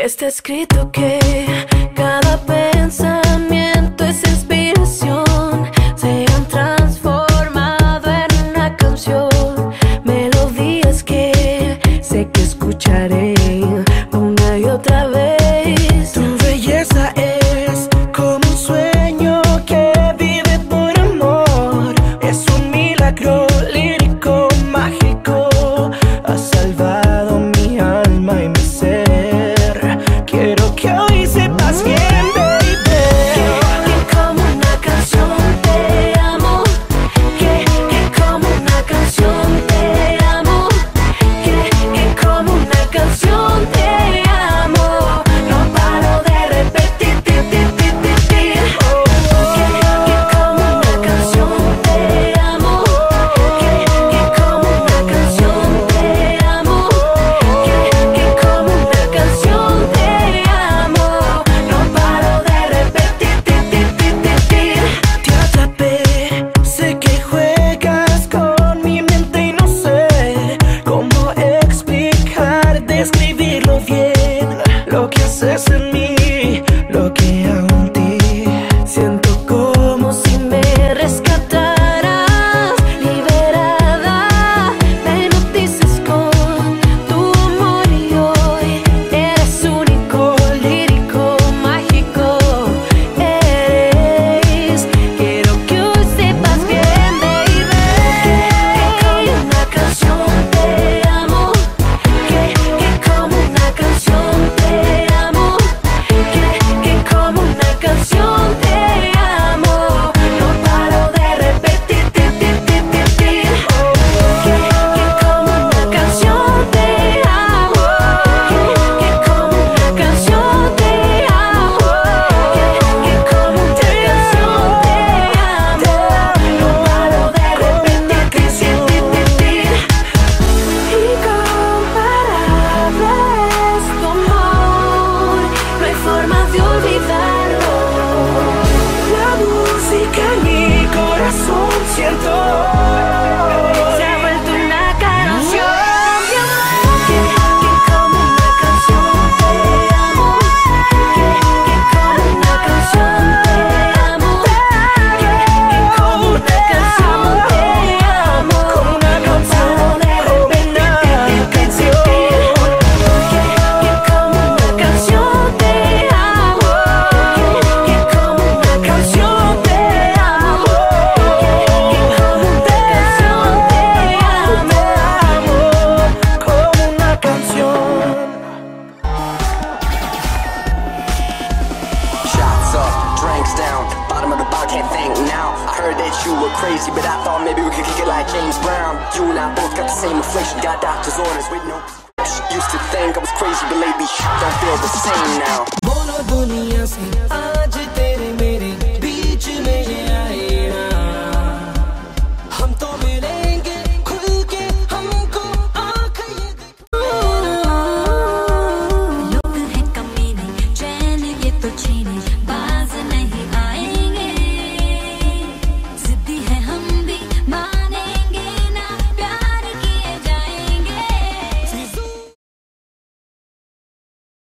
Está escrito que cada pensamiento es inspiración. Se han transformado en una canción, melodías que sé que escucharé una y otra vez. Tu belleza es como un sueño que vive por amor. Es un milagro lírico, mágico. Has salvado mi alma y mi ser. Quiero que hoy sepas bien, baby, Que como una canción te amo. Que como una canción te amo. Que como una canción te amo. No paro de repetir. Que como una canción te amo. Que como una canción te amo. Que como una canción te amo. No paro de repetir. te atrapé. Sé que juegas con mi mente y no sé cómo explicar, describirlo bien. Lo que haces en mí, lo que hago en ti. Siento como si me rescataras, liberada. Me hipnotizas con tu amor y hoy eres único, lírico, mágico. Eres, quiero que hoy sepas bien, baby. Que como una canción te amo. Que como una canción te amo. Que como una canción te amo. No paro de repetir. Que como una canción te amo. Que como una canción te amo. Que como una canción te amo. No paro de repetir. Incomparable es tu amor, no hay forma de olvidarlo. La música en mi corazón siento. Se ha vuelto una canción de amor. Que como una canción te amo. Que como una canción te amo. Que como una canción te amo. Como una canción, No paro de repetir. Que como una canción te amo. Que como una canción te amo. Que como una canción te amo. Como una canción. Shots up, drinks down, bottom of the bar, can't think now. I heard that you were crazy, but I thought maybe we could kick it like James Brown. You and I both got the same affliction, got doctor's orders with no prescription. Used to think I was crazy, but lately don't feel the same now. बोलो दुनिया से आज